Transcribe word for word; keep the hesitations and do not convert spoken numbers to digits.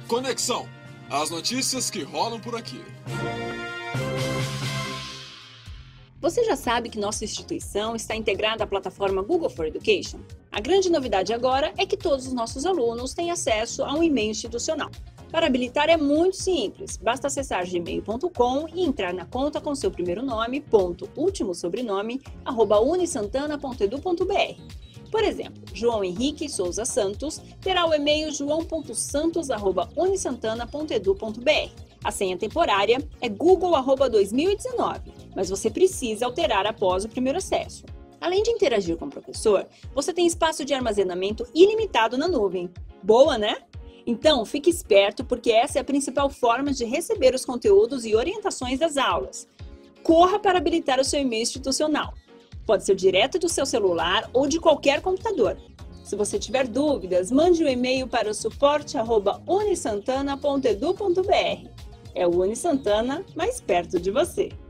Conexão. As notícias que rolam por aqui. Você já sabe que nossa instituição está integrada à plataforma Google for Education? A grande novidade agora é que todos os nossos alunos têm acesso a um e-mail institucional. Para habilitar é muito simples, basta acessar gmail ponto com e entrar na conta com seu primeiro nome, ponto, último sobrenome, arroba unisantana ponto edu ponto br. Por exemplo, João Henrique Souza Santos terá o e-mail joão ponto santos arroba unisantana ponto edu ponto br. A senha temporária é google arroba dois mil e dezenove, mas você precisa alterar após o primeiro acesso. Além de interagir com o professor, você tem espaço de armazenamento ilimitado na nuvem. Boa, né? Então, fique esperto porque essa é a principal forma de receber os conteúdos e orientações das aulas. Corra para habilitar o seu e-mail institucional. Pode ser direto do seu celular ou de qualquer computador. Se você tiver dúvidas, mande um e-mail para o suporte arroba unisantana ponto edu ponto br. É o Unisantana mais perto de você.